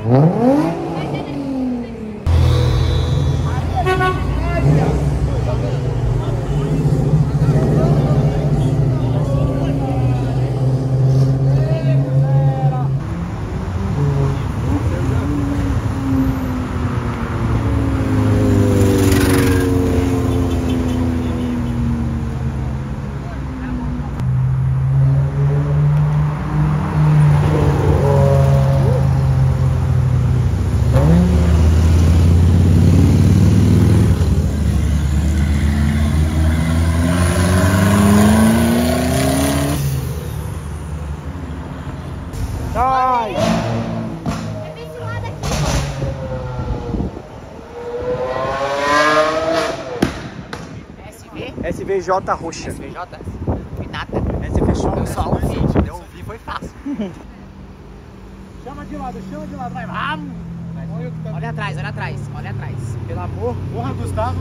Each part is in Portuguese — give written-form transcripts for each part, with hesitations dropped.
SVJ roxa. SVJ? Foi nada. SV fechou. Eu só ouvi, eu ouvi, foi fácil. Chama de lado, vai. Vamos! Olha atrás, olha atrás, olha atrás. Pelo amor. Porra, Gustavo.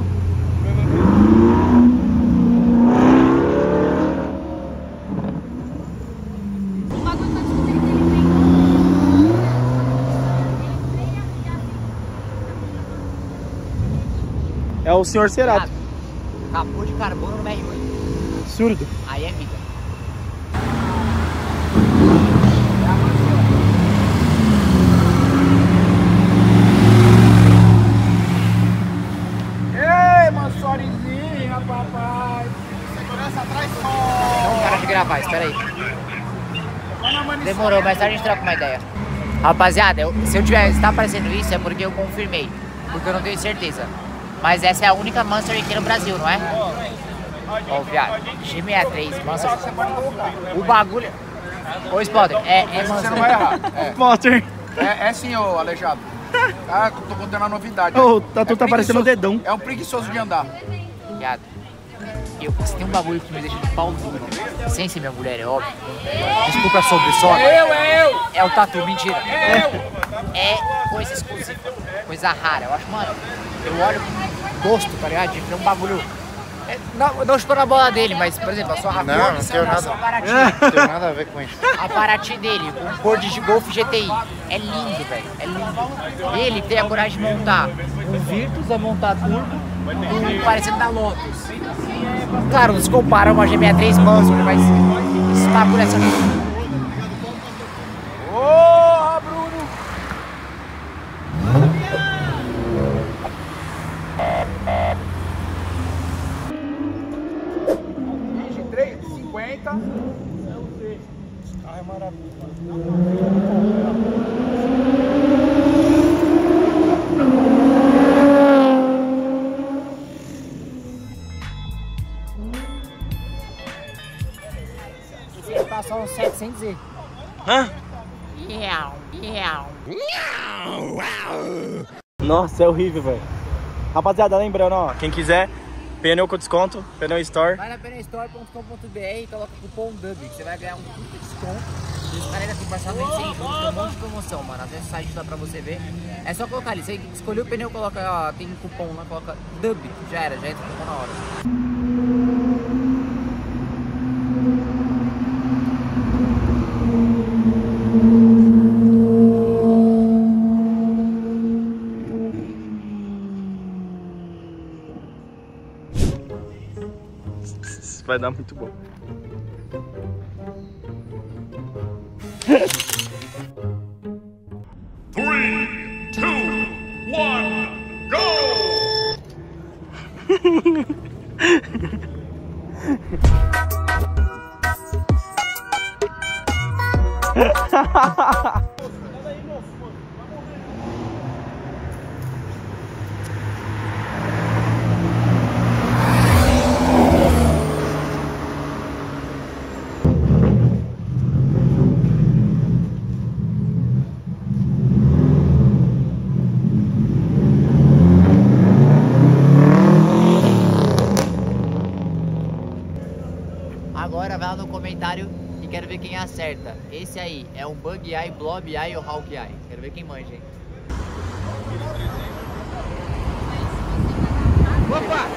É o senhor Cerato. Capô de carbono no R8. Absurdo. Aí é vida. Ei, Mansorizinha, papai. Segurança atrás só. Não para de gravar, espera aí. Demorou, mais tarde a gente troca uma ideia. Rapaziada, se tá aparecendo isso é porque eu confirmei. Porque eu não tenho certeza. Mas essa é a única Monster aqui no Brasil, não é? Ó, viado. G63, Monster. O bagulho. Ô, Spotter, é Monster. Você não vai errar. Monster. É sim, ô Aleijado. Ah, tô contando a novidade. Ô, tu tá parecendo um dedão. É um preguiçoso de andar. Viado. Se tem um bagulho que me deixa de pau duro, sem ser minha mulher, é óbvio. Desculpa a sobressogra. É o tatu, mentira. É coisa exclusiva, coisa rara. Eu acho, mano, eu olho com gosto, tá ligado? De ver um bagulho. Não estou na bola dele, mas, por exemplo, a sua Paraty. Não tem nada a ver com isso. A Paraty dele, com cor de Golf GTI. É lindo, velho. É lindo. Ele tem a coragem de montar um Virtus, a montar turbo, parecendo da Lotus. Claro, não se compara a uma G63 Monster, mas esse bagulho é só... Ô, Bruno! Ai, maravilha. Esse tá só uns 700 Hã? Nossa, é horrível, velho. Rapaziada, lembrando, ó, quem quiser, pneu com desconto, pneu store. Vai na pneustore.com.br e coloca o cupom DUB, que você vai ganhar um puta desconto. Os caras ainda tem parcelamento sem juros, tem um monte de promoção, mano. Até o site dá pra você ver. É só colocar ali, você escolheu o pneu, coloca, ó, tem um cupom lá, coloca DUB, já era, já entra o cupom na hora. Vai dar muito bom. Three, two, one, go! Agora vai lá no comentário e quero ver quem acerta. Esse aí é um Bug Eye, Blob Eye ou Hawk Eye? Quero ver quem manja, hein? Opa!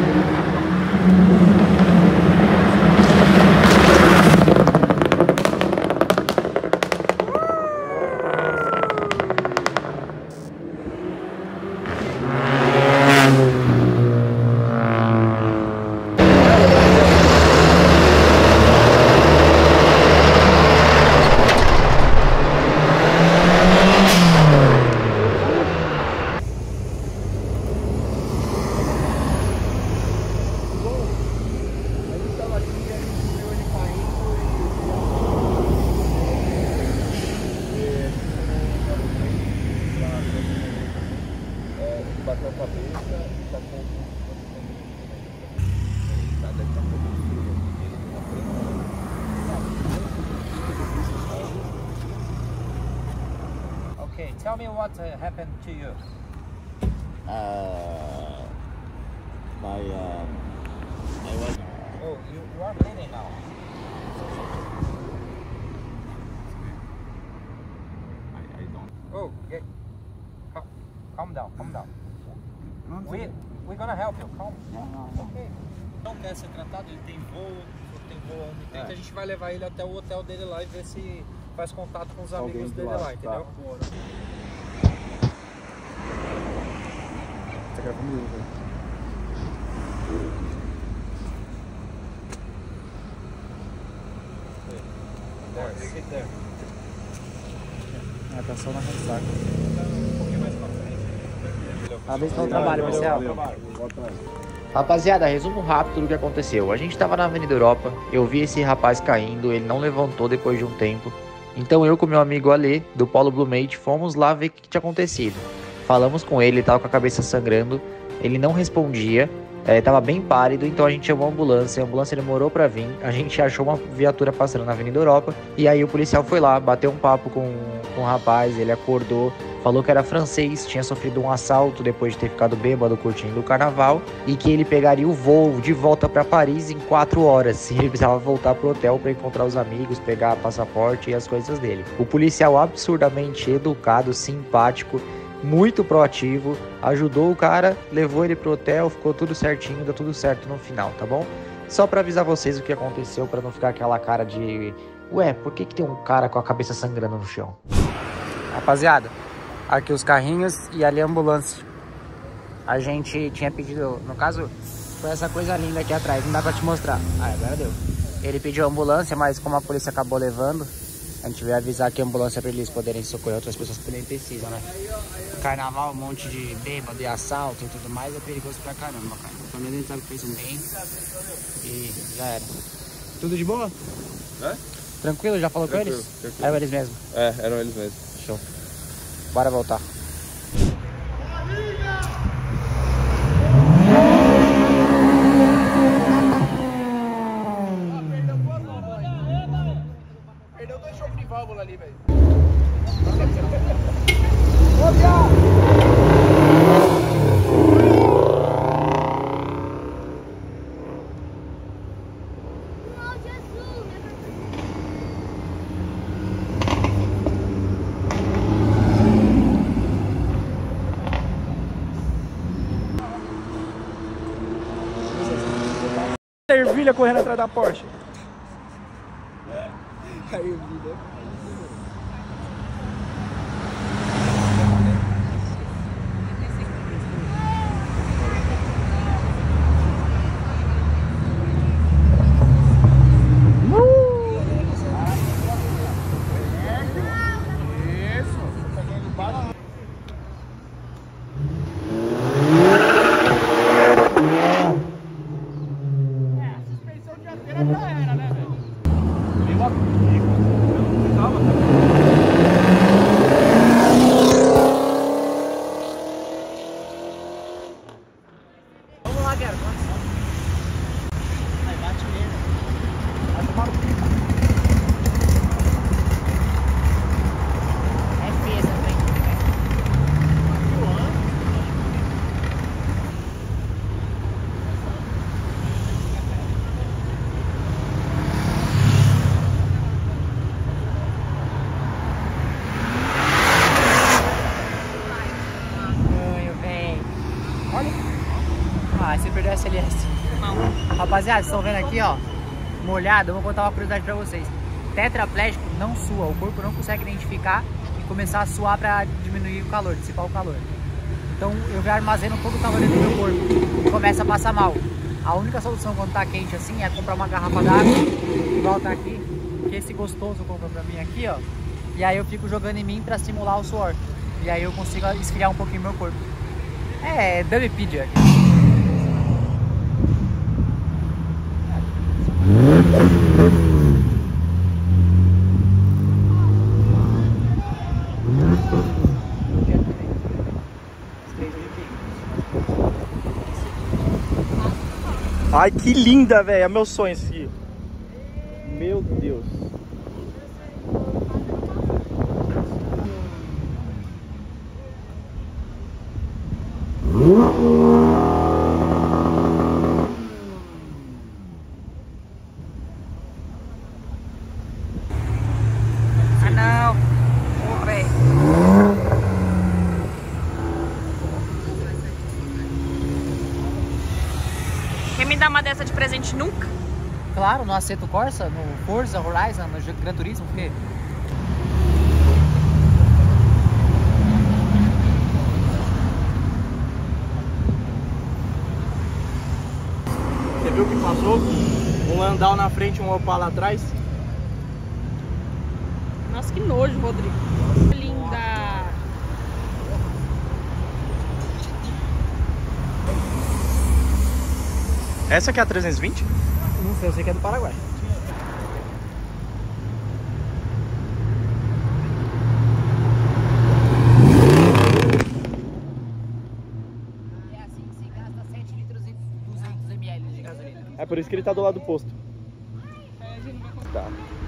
Okay, tell me what happened to you. I was. Oh, you are bleeding now. I don't. Oh, yeah. Calm down, calm down. We're gonna help you, calm. Okay. Não quer ser tratado, ele tem voo omitente, a gente vai levar ele até o hotel dele lá e ver se faz contato com os amigos dele lá, entendeu? Tá gravando isso, velho. There, sit there. Tá só na ressaca. Um pouquinho mais pra frente. Parabéns pelo trabalho, Marcelo. Rapaziada, resumo rápido do que aconteceu. A gente tava na Avenida Europa, eu vi esse rapaz caindo, ele não levantou depois de um tempo. Então eu com meu amigo Ale, do Polo Blumate, fomos lá ver o que tinha acontecido. Falamos com ele, ele tava com a cabeça sangrando, ele não respondia, tava bem pálido, então a gente chamou a ambulância demorou pra vir, a gente achou uma viatura passando na Avenida Europa, e aí o policial foi lá, bateu um papo com o rapaz, ele acordou, falou que era francês, tinha sofrido um assalto depois de ter ficado bêbado curtindo o carnaval, e que ele pegaria o voo de volta pra Paris em 4 horas, e ele precisava voltar pro hotel pra encontrar os amigos, pegar passaporte e as coisas dele. O policial absurdamente educado, simpático, muito proativo, ajudou o cara, levou ele pro hotel, ficou tudo certinho, deu tudo certo no final, tá bom? Só pra avisar vocês o que aconteceu, pra não ficar aquela cara de... Ué, por que tem um cara com a cabeça sangrando no chão? Rapaziada, aqui os carrinhos e ali a ambulância. A gente tinha pedido, no caso, foi essa coisa linda aqui atrás, não dá pra te mostrar. Ah, agora deu. Ele pediu a ambulância, mas como a polícia acabou levando, a gente veio avisar que a ambulância para eles poderem socorrer outras pessoas que também precisam, né? Carnaval, um monte de bêbado e assalto e tudo mais, é perigoso pra caramba, cara. Pelo menos a gente sabe que fez um bem e já era. Tudo de boa? É? Tranquilo? Já falou com eles? Tranquilo. Eram eles mesmo? É, eram eles mesmo. Show. Bora voltar. Perdeu 2 chocos de válvula ali, velho. Ervilha correndo atrás da Porsche. A ervilha. Ah, você perdeu a SLS. Não. Rapaziada, vocês estão vendo aqui, ó, molhado. Eu vou contar uma curiosidade pra vocês. Tetraplégico não sua, o corpo não consegue identificar e começar a suar pra diminuir o calor, dissipar o calor. Então eu armazeno todo o calor dentro do meu corpo e começa a passar mal. A única solução quando tá quente assim é comprar uma garrafa d'água, igual tá aqui, que esse gostoso comprou pra mim aqui, ó. E aí eu fico jogando em mim pra simular o suor. E aí eu consigo esfriar um pouquinho meu corpo. É Dumpedia. Ai, que linda, velho. É meu sonho esse aqui. Meu Deus. Ah, não. Ô, velho. Quem me dá uma dessa de presente nunca? Claro, no Assetto Corsa, no Forza Horizon, no Gran Turismo, porque... Você viu o que passou? Um Landau na frente e um Opala atrás. Nossa, que nojo, Rodrigo. Linda. Essa aqui é a 320? Não sei, eu sei que é do Paraguai. É assim que se gasta 7 litros e 200 ml de gasolina. É por isso que ele tá do lado do posto. Tá.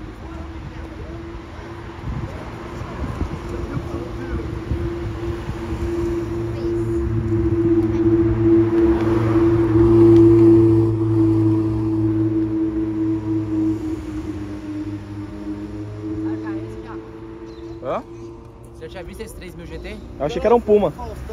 Hã? Você já tinha visto esse 3000 GT? Eu achei que era um Puma.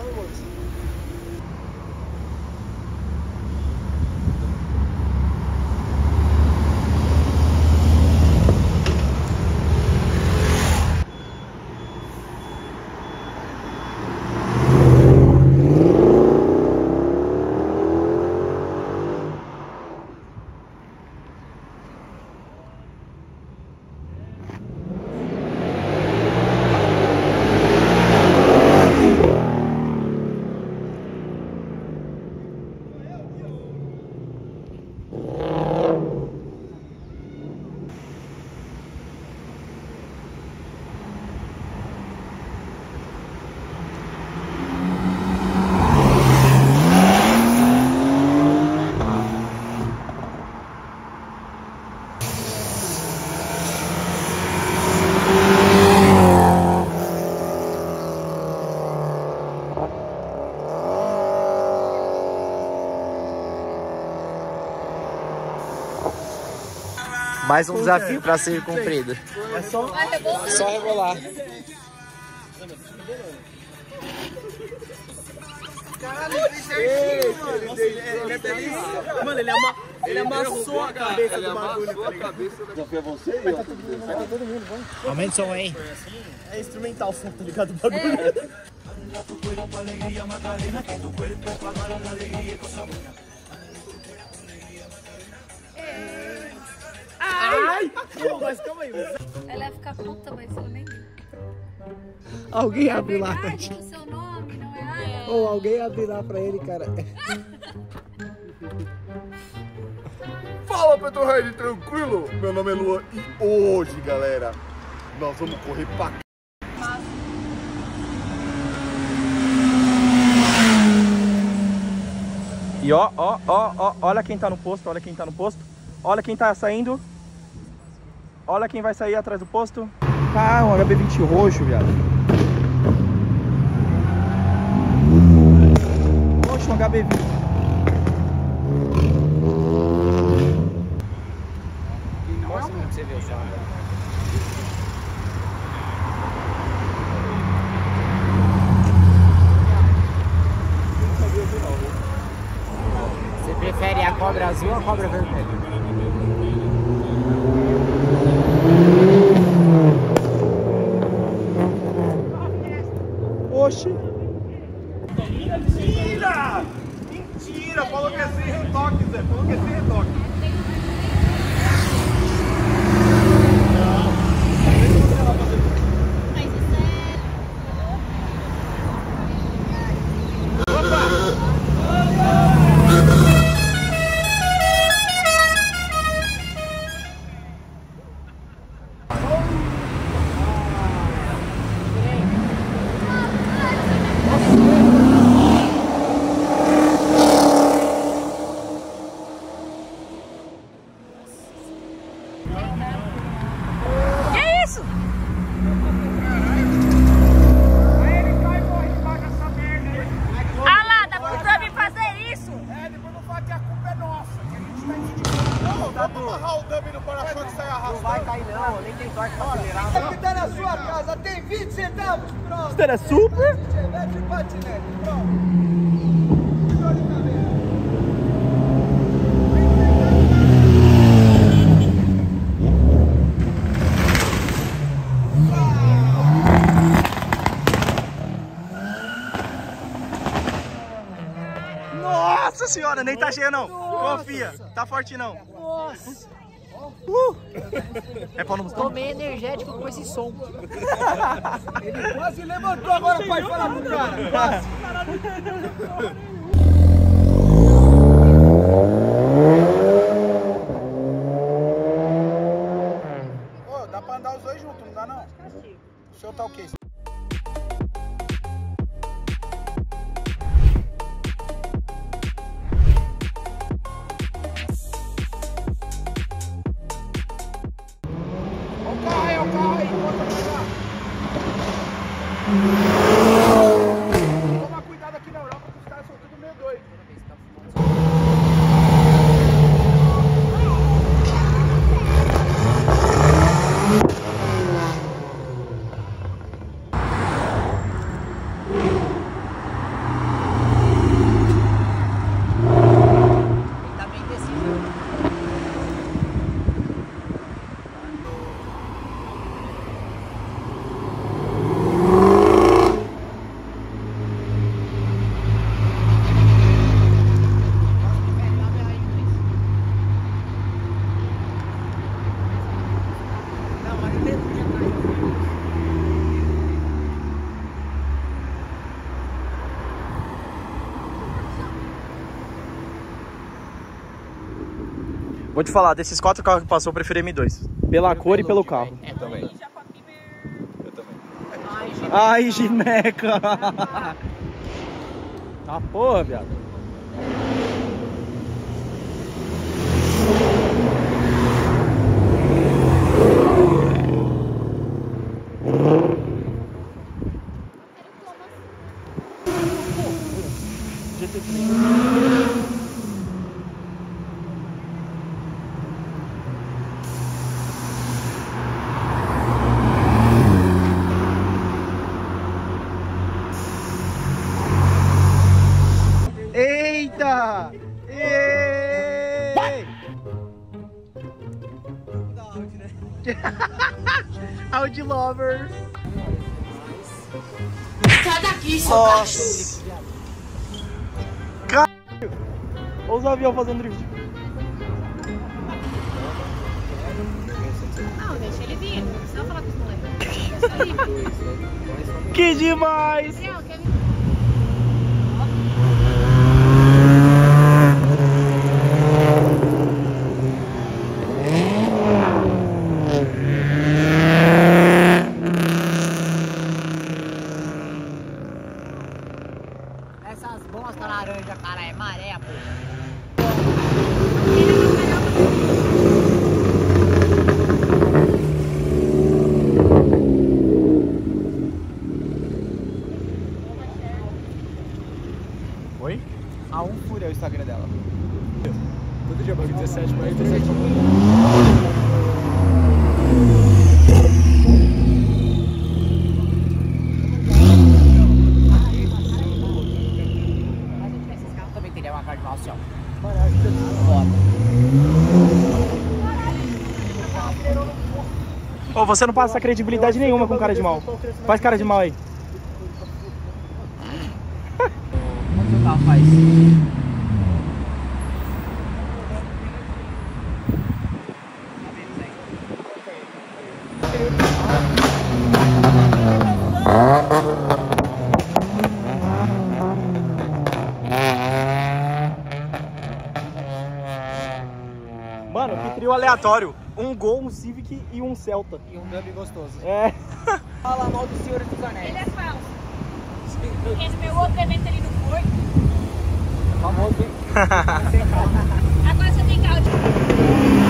Mais um desafio para ser cumprido. É só rebolar. Mano, ele amassou a cabeça do bagulho. Desafio é você? Vai tá todo mundo, vamos. Aumenta o som aí. É instrumental o som, tá ligado? O bagulho. Ai! Mas calma aí. Ela ia ficar puta, mas eu nem... Alguém abre lá. Verdade, o seu nome, não é? Ou alguém abre lá pra ele, cara. Fala, Petrohead, tranquilo? Meu nome é Luan e hoje, galera, nós vamos correr pra c... E ó, olha quem tá no posto, olha quem tá no posto. Olha quem tá saindo. Olha quem vai sair atrás do posto. Ah, um HB20 roxo, viado. Poxa, um HB20. Mostra como você vê o som. Você prefere a cobra azul ou a cobra vermelha? Oxi. Mentira! Mentira! Falou que é sem retoque, Zé. Falou que é sem retoque. Vamos amarrar o dummy no para-choque e sair arrastando. Não vai cair não, nem tem torque pra acelerar. Isso aqui tá na sua casa, tem 20 centavos, pronto. Isso era super? Chevette e patinete, pronto. Dor de cabeça. Nossa senhora, nem tá cheio não. Confia, tá forte não. Nossa! É pra não mostrar? Tomei energético com esse som. Ele quase levantou agora pra ir falar pro cara. Quase. Ô, dá pra andar os dois juntos, não dá não? O seu tá o quê? Toma cuidado aqui na Europa que os caras são tudo meio doidos. Tá bem decidido. Vou te falar, desses 4 carros que passou, eu preferi M2. Pela cor e pelo carro. Eu também. Ai, gineca! Ah, porra, viado. Eita! Ei! Audi Lovers! Sai daqui, seu Nossa! Caralho! Olha os aviões fazendo drift. Não, deixa ele vir. Não falar com os moleques. Que demais! Essas bosta laranja, cara, é maré, pô. Oi? A 1 Fúria é o Instagram dela. Todo dia, 17, 47. Esses carros também teriam uma carta mal, assim, ó. Ô, você não passa credibilidade nenhuma com cara de mal. Faz cara de mal aí. Quanto o carro faz? Mano, que trio aleatório. Um Gol, um Civic e um Celta. E um dub gostoso. É. Fala mal dos Senhores dos Anéis. Ele é falso. Porque no meu outro evento ele não foi. Famoso, hein? Agora você tem carro de...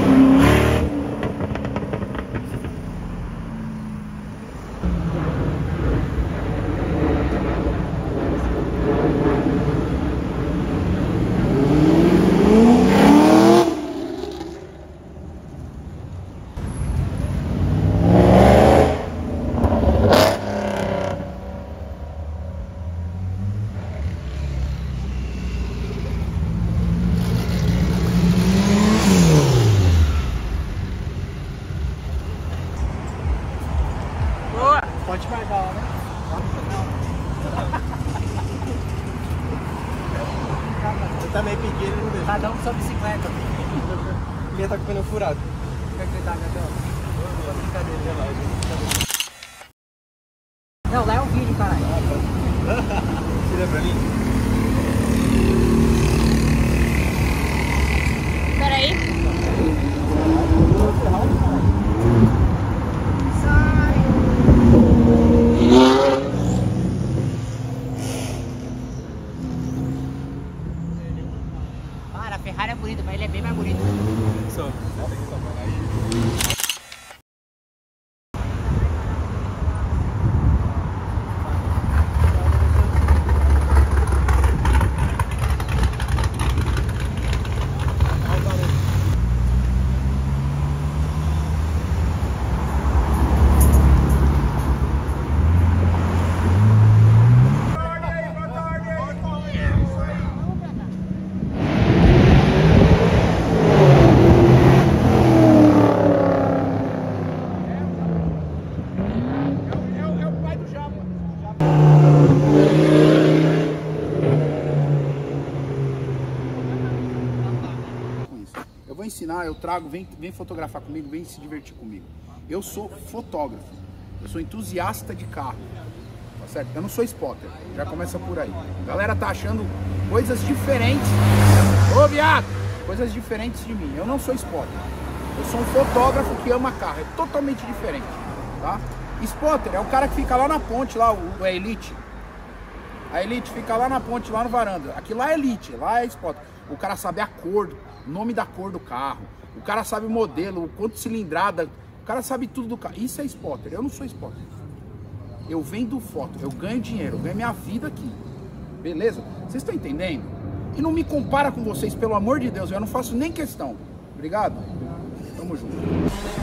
Pode marcar lá, né? Eu também pedi, ele não deixou. Cada um com sua bicicleta. Ele tá com o pneu furado. Quer gritar, Gabriel? Brincadeira, Não, lá é um vídeo, caralho. Tira pra mim. Peraí. Cara, a Ferrari é bonita, mas ele é bem mais bonito. Eu vou ensinar, eu trago, vem fotografar comigo, vem se divertir comigo. Eu sou fotógrafo, eu sou entusiasta de carro, tá certo? Eu não sou spotter, já começa por aí. A galera tá achando coisas diferentes, ô viado, coisas diferentes de mim. Eu não sou spotter, eu sou um fotógrafo que ama carro, é totalmente diferente, tá? Spotter é o cara que fica lá na ponte, lá, o Elite. A Elite fica lá na ponte, lá no varanda. Aqui lá é Elite, lá é spotter. O cara sabe a cor, o nome da cor do carro. O cara sabe o modelo, o quanto cilindrada. O cara sabe tudo do carro. Isso é spotter. Eu não sou spotter. Eu vendo foto, eu ganho dinheiro, eu ganho minha vida aqui. Beleza? Vocês estão entendendo? E não me compara com vocês, pelo amor de Deus. Eu não faço nem questão. Obrigado? Tamo junto.